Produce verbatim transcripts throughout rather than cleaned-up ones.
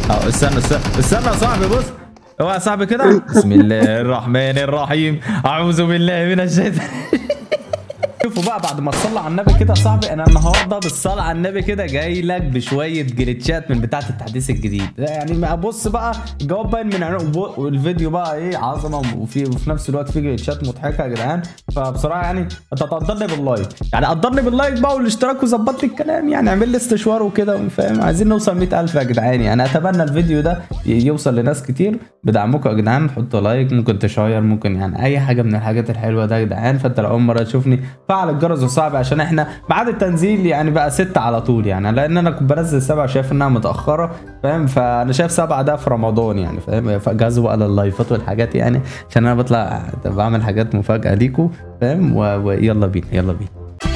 اه استنى استنى استنى يا صاحبي بص. اوعى يا صاحبي كده. بسم الله الرحمن الرحيم. اعوذ بالله من الشيطان. شوفوا بقى بعد ما تصلي على النبي كده يا صاحبي، انا النهارده بالصلاه على النبي كده جاي لك بشويه جليتشات من بتاعه التحديث الجديد. يعني بص بقى الجواب باين من عنوان والفيديو بقى ايه عظمه، وفي وفي نفس الوقت في جليتشات مضحكه يا جدعان. فبصراحه يعني انت تقدرني باللايك، يعني قدرني باللايك بقى والاشتراك وظبط لي الكلام، يعني اعمل لي استشوار وكده فاهم. عايزين نوصل مئة ألف يا جدعان. يعني اتمنى الفيديو ده يوصل لناس كتير. بدعمكم يا جدعان، حطوا لايك، ممكن تشير، ممكن يعني اي حاجه من الحاجات الحلوه ده يا جدعان. فانت لو اول مره تشوفني فعل الجرس صعب عشان احنا بعد التنزيل يعني بقى ستة على طول، يعني لان انا كنت بنزل سبعة شايف انها متاخره فاهم. فانا شايف سبعة ده في رمضان يعني فاهم. فجهزوا بقى لللايفات والحاجات يعني عشان انا بطلع بعمل حاجات مفاجاه ليكم فاهم. ويلا بينا يلا بينا.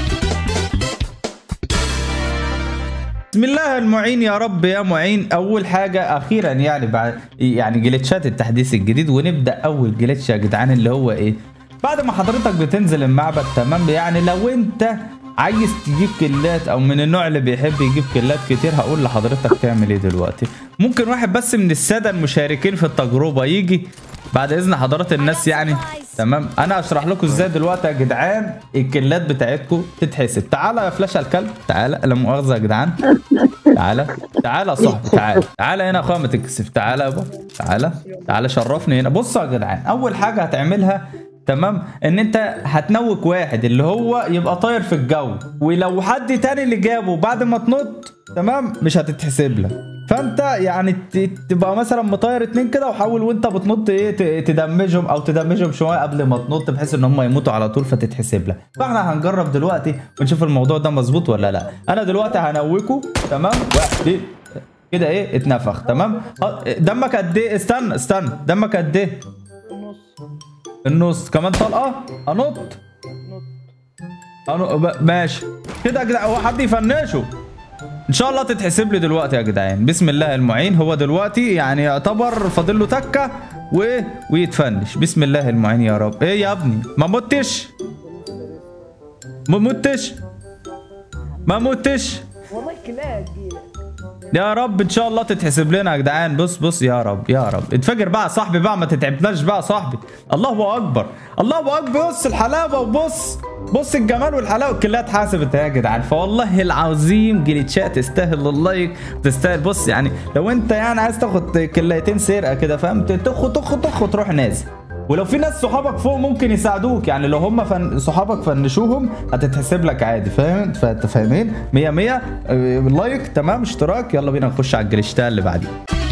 بسم الله المعين يا رب يا معين. اول حاجه اخيرا يعني بعد يعني جليتشات التحديث الجديد، ونبدا اول جليتش يا جدعان اللي هو ايه. بعد ما حضرتك بتنزل المعبد تمام، يعني لو انت عايز تجيب كلات او من النوع اللي بيحب يجيب كلات كتير، هقول لحضرتك تعمل ايه دلوقتي. ممكن واحد بس من الساده المشاركين في التجربه يجي بعد اذن حضرات الناس يعني تمام. انا هشرح لكم ازاي دلوقتي يا جدعان الكلات بتاعتكم تتحسب. تعالى يا فلاشه الكلب، تعالى لا مؤاخذه يا جدعان. تعالى تعالى يا صاحبي، تعالى تعالى هنا يا اخويا ما تكسف. تعالى يابا تعالى تعالى شرفني هنا. بصوا يا جدعان، اول حاجه هتعملها تمام ان انت هتنوك واحد اللي هو يبقى طاير في الجو، ولو حد تاني اللي جابه بعد ما تنط تمام مش هتتحسب لك. فانت يعني تبقى مثلا مطير اتنين كده، وحاول وانت بتنط ايه تدمجهم او تدمجهم شويه قبل ما تنط بحيث ان هم يموتوا على طول فتتحسب لك. فاحنا هنجرب دلوقتي ونشوف الموضوع ده مظبوط ولا لا. انا دلوقتي هنوكه تمام. واحد كده ايه اتنفخ تمام. دمك قد ايه؟ استنى استنى دمك قد ايه؟ النص. كمان طلقه انط انط ماشي كده يا جدعان. هو حد يفنشه ان شاء الله تتحسب لي دلوقتي يا جدعان. بسم الله المعين. هو دلوقتي يعني يعتبر فاضل له تكه و... ويتفنش. بسم الله المعين يا رب. ايه يا ابني ما متش ما متش ما متش والله كلاب يا رب ان شاء الله تتحسب لنا يا جدعان. بص بص يا رب يا رب. اتفجر بقى يا صاحبي بقى، ما تتعبناش بقى يا صاحبي. الله اكبر الله اكبر. بص الحلاوه وبص بص الجمال والحلاوه. كلها اتحسبت يا جدعان. فوالله العظيم جليتشات تستاهل اللايك تستاهل. بص يعني لو انت يعني عايز تاخد كلايتين سرقه كده فاهم، تخ تخ تخ تروح نازل. ولو في ناس صحابك فوق ممكن يساعدوك، يعني لو هم فن... صحابك فنشوهم هتتحسب لك عادي فاهم. فانت فاهمين مية مية. اه... لايك تمام اشتراك. يلا بينا نخش على الجليتشات اللي بعديه.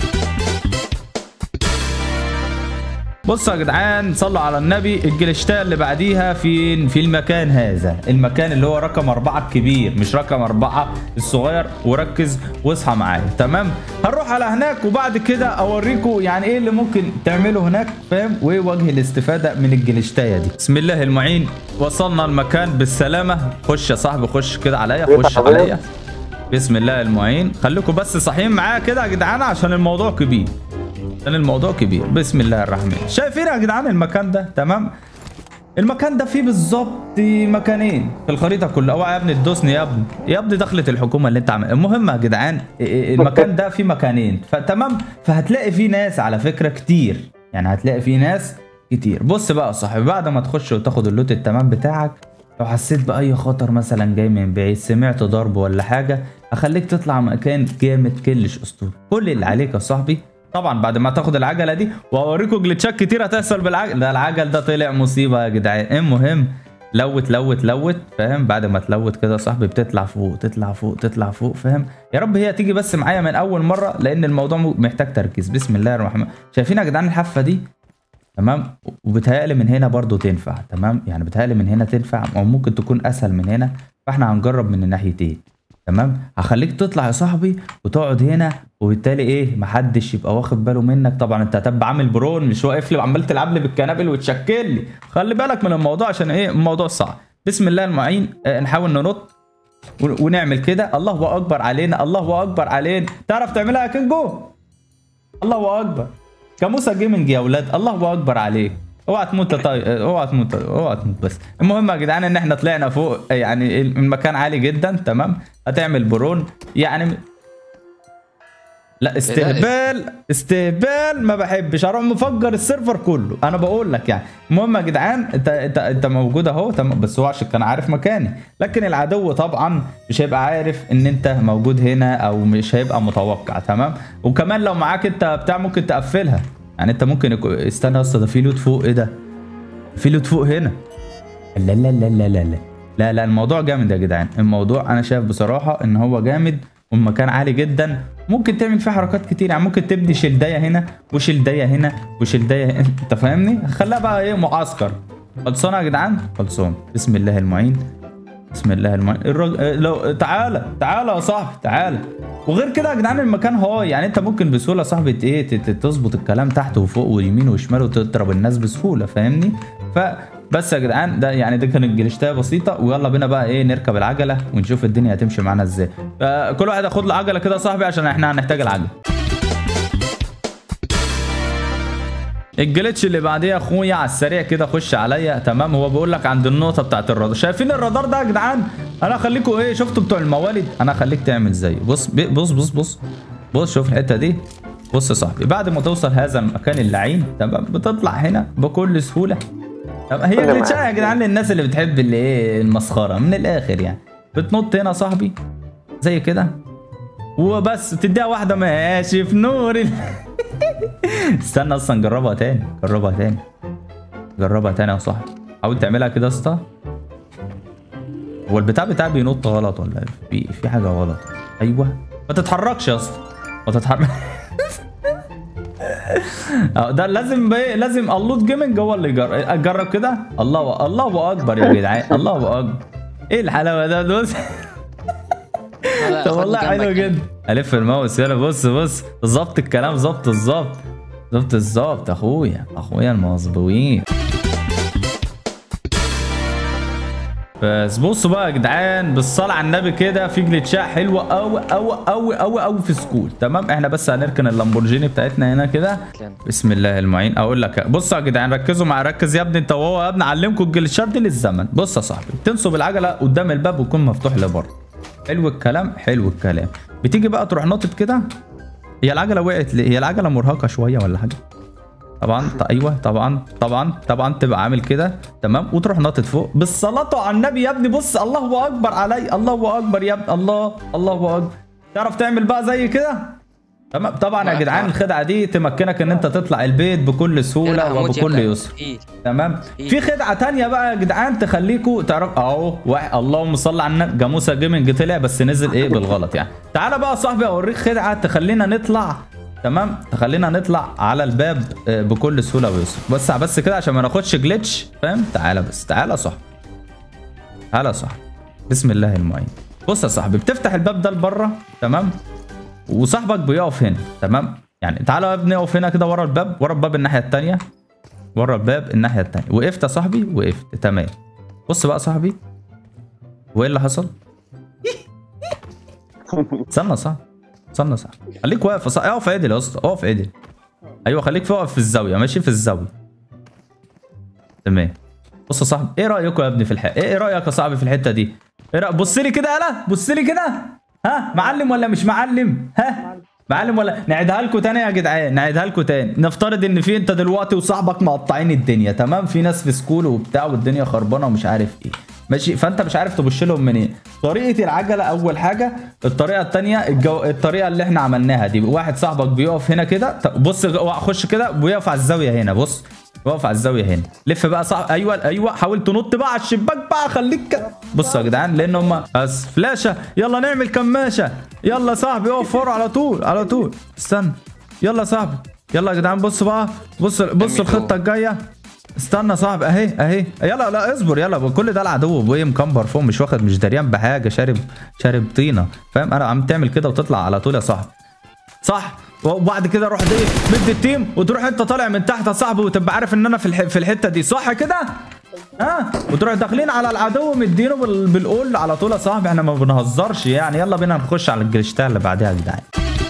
بصوا يا جدعان صلوا على النبي. الجليتشات اللي بعديها في في المكان هذا، المكان اللي هو رقم أربعة الكبير مش رقم أربعة الصغير. وركز واصحى معايا تمام. هنروح على هناك وبعد كده اوريكم يعني ايه اللي ممكن تعمله هناك فاهم، وايه وجه الاستفاده من الجليتشايه دي. بسم الله المعين. وصلنا المكان بالسلامه. خش يا صاحبي خش كده عليا خش عليا. بسم الله المعين. خليكم بس صاحيين معايا كده يا جدعان عشان الموضوع كبير عشان الموضوع كبير. بسم الله الرحمن. شايفين يا جدعان المكان ده تمام. المكان ده فيه بالظبط مكانين في الخريطه كلها. اوعى يا ابني تدوسني يا ابني يا ابني دخلت الحكومه اللي انت عاملها. المهم يا جدعان المكان ده فيه مكانين فتمام. فهتلاقي فيه ناس على فكره كتير، يعني هتلاقي فيه ناس كتير. بص بقى يا صاحبي بعد ما تخش وتاخد اللوت التمام بتاعك، لو حسيت باي خطر مثلا جاي من بعيد، سمعت ضرب ولا حاجه، هخليك تطلع مكان جامد كلش اسطوري. كل اللي عليك يا صاحبي طبعا بعد ما تاخد العجله دي، واوريكم جليتشات كتير هتحصل بالعجل ده. العجل ده طلع مصيبه يا جدعان. المهم لوت لوت لوت فاهم. بعد ما تلوت كده يا صاحبي بتطلع فوق تطلع فوق تطلع فوق فاهم. يا رب هي تيجي بس معايا من اول مره لان الموضوع محتاج تركيز. بسم الله الرحمن. شايفين يا جدعان الحافه دي تمام. وبتهيألي من هنا برضو تنفع تمام. يعني بتهيألي من هنا تنفع او ممكن تكون اسهل من هنا. فاحنا هنجرب من الناحيتين تمام. هخليك تطلع يا صاحبي وتقعد هنا، وبالتالي ايه محدش يبقى واخد باله منك. طبعا انت هتبقى عامل برون مش واقف لي وعمال تلعب لي بالكنابل وتشكل لي. خلي بالك من الموضوع عشان ايه الموضوع صعب. بسم الله المعين. اه نحاول ننط ونعمل كده. الله اكبر علينا الله اكبر علينا. تعرف تعملها يا كينجو؟ الله اكبر. كاموسا جيمنج يا اولاد. الله اكبر عليك. اوعى تموت طيب اوعى تموت اوعى تموت بس. المهم يا جدعان ان احنا طلعنا فوق، يعني المكان عالي جدا تمام. هتعمل برون يعني لا استهبال استهبال ما بحبش، اروح مفجر السيرفر كله انا بقول لك يعني. المهم يا جدعان انت انت انت موجود اهو تمام، بس هو عشان كان عارف مكاني، لكن العدو طبعا مش هيبقى عارف ان انت موجود هنا او مش هيبقى متوقع تمام. وكمان لو معاك انت بتاع ممكن تقفلها يعني. انت ممكن يكون استنى يا اسطى، ده في لوت فوق. ايه ده؟ في لوت فوق هنا. لا لا لا لا لا لا لا لا الموضوع جامد يا جدعان. الموضوع انا شايف بصراحه ان هو جامد والمكان عالي جدا. ممكن تعمل فيه حركات كتير يعني. ممكن تبني شلدايه هنا وشلدايه هنا وشلدايه هنا. انت فاهمني؟ خليها بقى ايه، معسكر. خلصانه يا جدعان؟ خلصان. بسم الله المعين. بسم الله المعين. الراجل لو تعالى تعالى يا صاحبي تعالى. وغير كده يا جدعان المكان هاي يعني. انت ممكن بسهوله يا صاحبي ايه تظبط الكلام تحت وفوق ويمين وشمال وتضرب الناس بسهوله. فاهمني؟ فبس يا جدعان ده يعني ده كانت جليشتايه بسيطه. ويلا بينا بقى ايه نركب العجله ونشوف الدنيا هتمشي معانا ازاي. فكل واحد ياخد له عجله كده يا صاحبي عشان احنا هنحتاج العجله. الجليتش اللي بعديه يا اخويا على السريع كده خش عليا تمام. هو بيقول لك عند النقطه بتاعت الرادار. شايفين الرادار ده يا جدعان؟ انا هخليكم ايه، شفتوا بتوع الموالد؟ انا هخليك تعمل زيه. بص بص بص بص بص شوف الحته دي. بص يا صاحبي بعد ما توصل هذا المكان اللعين تمام بتطلع هنا بكل سهوله. هي جليتشايه يا جدعان للناس اللي بتحب اللي ايه المسخره من الاخر يعني. بتنط هنا يا صاحبي زي كده وبس تديها واحده ماشي في نور. استنى اصلا نجربها تاني. جربها تاني جربها تاني يا صاحبي. حاول تعملها كده يا اسطى. هو البتاع بتاعي بينط غلط ولا في في حاجه غلط؟ ايوه ما تتحركش يا اسطى ما تتحرك. ده لازم بي... لازم اللوت جيمنج هو اللي يجرب. جرب كده. الله الله اكبر يا جدعان الله اكبر. ايه الحلاوه ده؟ بص طب والله حلو جدا. الف الماوس هنا. بص بص ظبط الكلام ظبط الظبط ظبط الظبط اخويا اخويا المظبوطين. بس بصوا بقى يا جدعان بالصلاه على النبي كده في جليتشات حلوه قوي قوي قوي قوي قوي في سكول تمام. احنا بس هنركن اللامبورجيني بتاعتنا هنا كده. بسم الله المعين. اقول لك بصوا يا جدعان ركزوا معايا. ركز يا ابني انت وهو يا ابني. علمكم الجليتشات دي للزمن. بص يا صاحبي تنصب العجله قدام الباب ويكون مفتوح لبره. حلو الكلام حلو الكلام. بتيجي بقى تروح ناطط كده. هي العجله وقعت ليه؟ هي العجله مرهقه شويه ولا حاجه؟ طبعا ايوه طبعا طبعا طبعا تبقى عامل كده تمام وتروح ناطط فوق بالصلاه على النبي يا ابني. بص الله اكبر علي الله اكبر يا ابني الله الله اكبر. تعرف تعمل بقى زي كده تمام. طبعا يا جدعان الخدعه دي تمكنك ان انت تطلع البيت بكل سهوله وبكل يسر تمام. في خدعه ثانيه بقى يا جدعان تخليكم تعرف اهو. اللهم صل على النبي. جاموسه جيمنج طلع بس نزل ايه بالغلط يعني. تعالى بقى يا صاحبي اوريك خدعه تخلينا نطلع تمام. تخلينا نطلع على الباب بكل سهوله ويسر. بس بس كده عشان ما ناخدش جليتش فاهم. تعالى بس تعالى يا صاحبي تعالى يا صاحبي. بسم الله المعين. بص يا صاحبي بتفتح الباب ده لبره تمام وصاحبك بيقف هنا تمام. يعني تعالى يا ابني اقف هنا كده ورا الباب ورا الباب الناحيه الثانيه ورا الباب الناحيه الثانيه. وقفت يا صاحبي وقفت تمام. بص بقى يا صاحبي وايه اللي حصل؟ استنى صح استنى صح خليك واقف صح. اقف عدل يا اسطى اقف عدل. ايوه خليك واقف في الزاويه ماشي في الزاويه تمام. بص يا صاحبي ايه رايكم يا ابني في الحته؟ ايه رايك يا صاحبي في الحته دي؟ ايه رايك؟ بص لي كده يالا بص لي كده. ها معلم ولا مش معلم؟ ها معلم ولا نعيدها لكم تاني يا جدعان؟ نعيدها لكم تاني. نفترض ان في انت دلوقتي وصاحبك مقطعين الدنيا تمام. في ناس في سكول وبتاع والدنيا خربانه ومش عارف ايه ماشي. فانت مش عارف تبش لهم منين. إيه؟ طريقه العجله اول حاجه. الطريقه الثانيه الجو... الطريقه اللي احنا عملناها دي. واحد صاحبك بيقف هنا كده. بص خش كده ويقف على الزاويه هنا. بص واقف على الزاويه هنا. لف بقى صح. ايوه ايوه حاول تنط بقى على الشباك بقى. خليك كده. بصوا يا جدعان لان هم بس فلاشه. يلا نعمل كماشه. يلا يا صاحبي اقف ورا على طول على طول. استنى يلا يا صاحبي يلا يا جدعان. بص بقى بص بص الخطه الجايه. استنى يا صاحبي اهي اهي. يلا لا اصبر يلا. كل ده العدو بويه مكمبر فوق مش واخد مش دريان بحاجه. شارب شارب طينه فاهم. انا عم تعمل كده وتطلع على طول يا صاحبي صح. وبعد كده روح ايه مد التيم وتروح انت طالع من تحت يا صاحبي وتبقى عارف ان انا في الح... في الحته دي صح كده. ها وتروح داخلين على العدو مدينه بال... بالقول على طول يا صاحبي. احنا ما بنهزرش يعني. يلا بينا نخش على الجليشتايه اللي بعدها يا جدعان.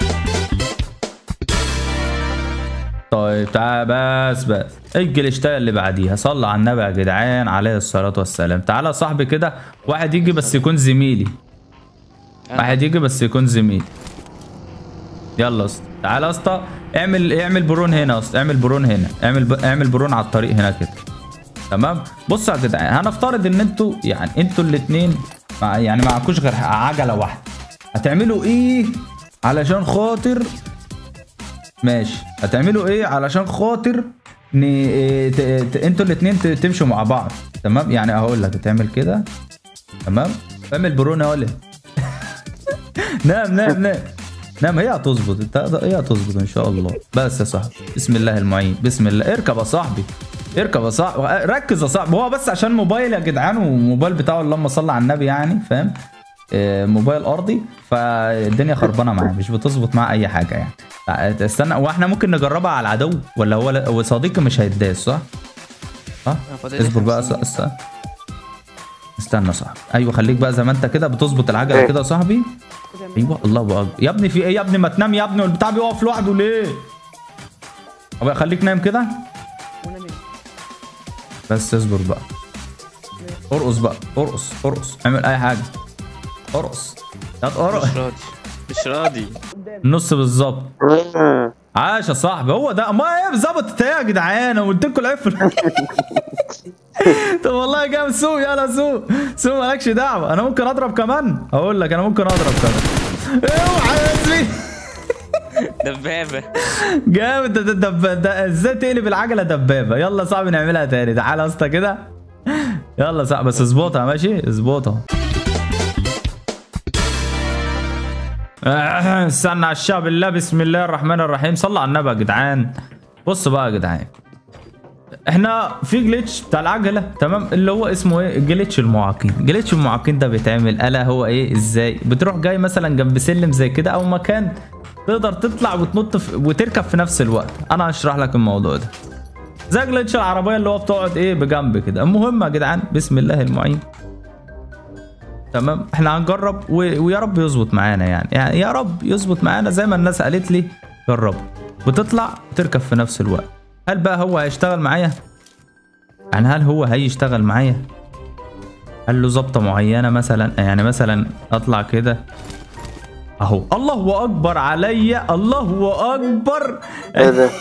طيب تعال بس بس الجليشتايه اللي بعديها. صلى على النبي يا جدعان عليه الصلاه والسلام. تعالى يا صاحبي كده. واحد يجي بس يكون زميلي. واحد يجي بس يكون زميلي. يلا يا اسطى تعالى يا اسطى، اعمل اعمل برون هنا يا اسطى، اعمل برون هنا، اعمل ب... اعمل برون على الطريق هنا كده. تمام. بصوا يا جدعان، هنفترض ان انتوا يعني انتوا الاثنين مع... يعني معكوش غير عجله واحده، هتعملوا ايه علشان خاطر ماشي هتعملوا ايه علشان خاطر ن... ت... ت... انتوا الاثنين ت... تمشوا مع بعض. تمام. يعني هقول لك تعمل كده. تمام. اعمل برون يا ولد. نام نام نام نعم. هي هتظبط، انت هي هتظبط ان شاء الله. بس يا صاحبي بسم الله المعين، بسم الله. اركب يا صاحبي، اركب يا صاحبي، ركز يا صاحبي. هو بس عشان موبايل يا جدعان، والموبايل بتاعه اللهم صل على النبي يعني فاهم، آه موبايل ارضي، فالدنيا خربانه معاه، مش بتظبط معاه اي حاجه يعني. استنى، واحنا ممكن نجربها على العدو ولا هو هو صديقي مش هيتداس صح؟ صح؟ اصبر بقى استنى استنى يا صاحبي. ايوه خليك بقى زي ما انت كده بتظبط العجله كده يا صاحبي. ايوه الله اكبر يا ابني. في ايه يا ابني؟ ما تنام يا ابني، والبتاع بيقف لوحده ليه؟ ابقى خليك نايم كده بس. اصبر بقى، ارقص بقى، ارقص ارقص، اعمل اي حاجه، ارقص يا ارقص. مش راضي مش راضي. النص بالظبط. عاش يا صاحبي، هو ده. ما ايه ظبطت ايه يا جدعان؟ انا قلت لكم العيب. طب والله جامد. سوق يلا سوق سوق، مالكش دعوه. انا ممكن اضرب كمان، هقول لك انا ممكن اضرب كمان. اوعى يا زميلي. دبابه جامد. ده ده ده ازاي تقلب العجله دبابه؟ يلا يا صاحبي نعملها تاني. تعالى يا اسطى كده. يلا يا صاحبي بس اظبطها ماشي، اظبطها. استنى على الشعب الله. بسم الله الرحمن الرحيم. صلوا على النبي يا جدعان. بصوا بقى يا جدعان، احنا في جليتش بتاع العجله تمام، اللي هو اسمه ايه؟ جليتش المعاقين. جليتش المعاقين ده بيتعمل الا هو ايه؟ ازاي؟ بتروح جاي مثلا جنب سلم زي كده او مكان تقدر تطلع وتنط في وتركب في نفس الوقت. انا هشرح لك الموضوع ده زي جليتش العربيه اللي هو بتقعد ايه بجنب كده. المهم يا جدعان بسم الله المعين. تمام. احنا هنجرب و... ويا رب يظبط معانا يعني. يعني يا رب يظبط معانا زي ما الناس قالت لي جرب، وتطلع وتركب في نفس الوقت. هل بقى هو هيشتغل معايا؟ يعني هل هو هيشتغل معايا؟ هل له ظبطه معينه مثلا؟ يعني مثلا اطلع كده اهو. الله اكبر عليا، الله اكبر. ايه ده؟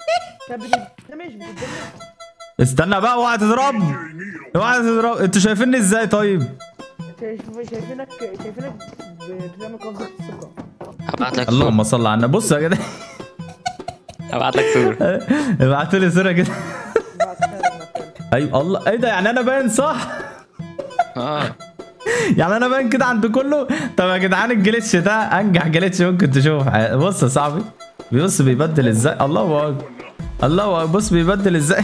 استنى بقى، اوعى تضربني، اوعى تضرب. انتوا شايفيني ازاي طيب؟ شايفينك شايفينك بتعمل قبضة الثقة. هبعت لك اللهم صل على النبي. بص يا جدع، هبعت لك صورة. ابعتوا لي صورة كده. ايوه الله. ايه ده؟ يعني انا باين صح؟ اه يعني انا باين كده عند كله. طب يا جدعان الجليتش ده انجح جليتش ممكن تشوف. بص يا صاحبي، بص بيبدل ازاي. الله اكبر الله اكبر. بص بيبدل ازاي.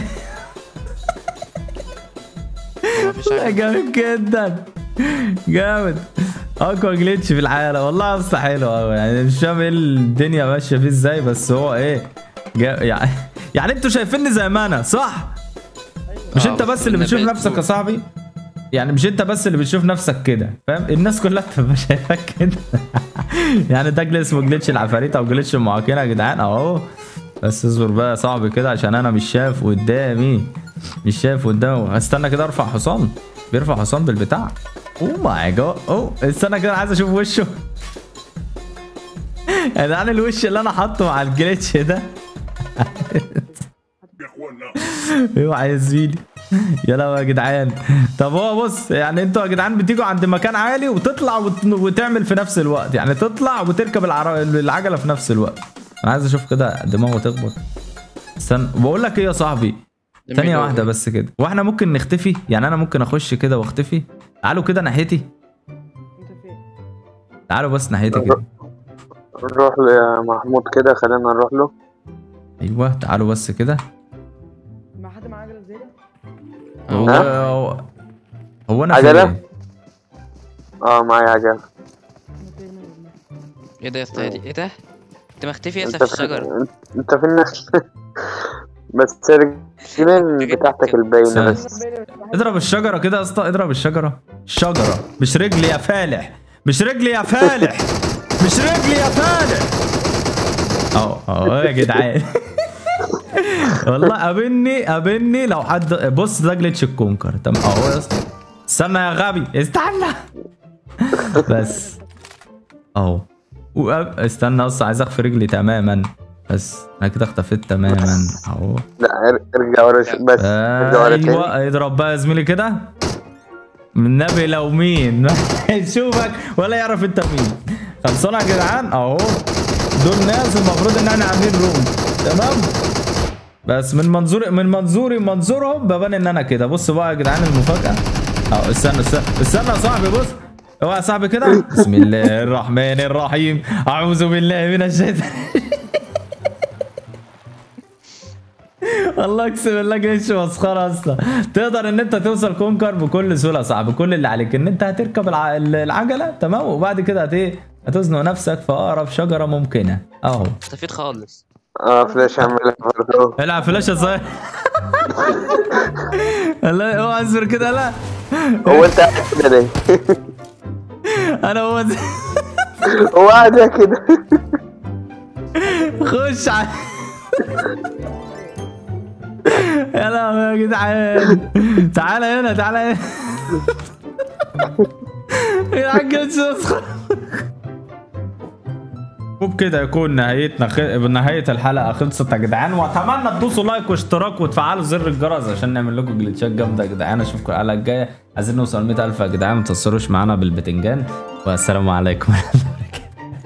جامد جدا، جامد. اقوى جليتش في العالم والله يا اسطى. حلو قوي يعني. مش فاهم ايه الدنيا ماشيه فيه ازاي، بس هو ايه يعني. يعني انتوا شايفيني زي ما انا صح؟ مش انت بس اللي بتشوف نفسك يا صاحبي؟ يعني مش انت بس اللي بتشوف نفسك كده فاهم؟ الناس كلها بتبقى شايفاك كده. يعني ده اسمه جليتش العفاريت او جليتش المعاقين يا جدعان اهو. بس اصبر بقى يا صاحبي كده عشان انا مش شايف قدامي، مش شايف قدامي. استنى كده ارفع حصان. بيرفع حصان بالبتاع. اوه ماي جاد. اوه استنى كده عايز اشوف وشه. يا جدعان الوش اللي انا حاطه مع الجليتش ده. اوعى يا زميلي. يلا يا جدعان. طب هو بص يعني انتوا يا جدعان بتيجوا عند مكان عالي وتطلع وت... وتعمل في نفس الوقت. يعني تطلع وتركب العر... العجله في نفس الوقت. انا عايز اشوف كده دماغه تخبط. استنى بقول لك ايه يا صاحبي، ثانيه واحده بس كده. واحنا ممكن نختفي؟ يعني انا ممكن اخش كده واختفي. تعالوا كده ناحيتي. تعالوا بس ناحيتي كده. نروح لمحمود كده، خلينا نروح له. ايوه تعالوا بس كده. مع حد معاه عجلة زي ده؟ هو هو, هو انا عجلة؟ فين؟ اه معايا عجلة. ايه ده يا اسطى؟ ايه ده؟ انت مختفي يا اسطى في الشجرة. انت في الناس. بس الرجلين بتاعتك الباينة بس. اضرب الشجرة كده يا اسطى، اضرب الشجرة. الشجرة مش رجلي يا فالح، مش رجلي يا فالح، مش رجلي يا فالح. اهو اهو يا جدعان. والله قابلني قابلني لو حد. بص ده جليتش الكونكر تمام اهو يا اسطى. استنى يا غبي استنى. بس اهو و... استنى بس عايز اخفي رجلي تماما. بس انا كده اختفيت تماما اهو. لا ارجع ورا بس. ارجع ورا تاني. ايوه اضرب بقى يا زميلي كده. من النبي لو مين يشوفك ولا يعرف انت مين. خلصانه يا جدعان اهو. دول ناس المفروض ان احنا عاملين روم تمام. بس من منظوري من منظوري منظورهم ببان ان انا كده. بص بقى يا جدعان المفاجاه اهو. استنى استنى استنى يا صاحبي. بص اوعى يا صاحبي كده. بسم الله الرحمن الرحيم. اعوذ بالله من الشيطان. والله اقسم بالله جيش مسخره اصلا. تقدر ان انت توصل كونكر بكل سهوله يا صاحبي. كل اللي عليك ان انت هتركب الع... العجله تمام. وبعد كده هت ايه هتزنق نفسك في اقرب شجره ممكنه اهو. اختفيت خالص. اه فلاش عمال برضه. العب فلاش يا صاحبي. لا اوعى اصبر كده. لا هو انت قاعد كده ليه؟ انا هو هو قاعد كده. خش على يا لهوي يا جدعان. تعالى هنا تعالى هنا. يا عجل تسخن. وبكده يكون نهايتنا خ... نهاية الحلقة خلصت يا جدعان. واتمنى تدوسوا لايك واشتراك وتفعلوا زر الجرس عشان نعمل لكم جليتشات جامدة يا جدعان. اشوفكم الحلقة الجاية. عايزين نوصل مية ألف يا جدعان. ما تنسوش معانا بالبتنجان. والسلام عليكم.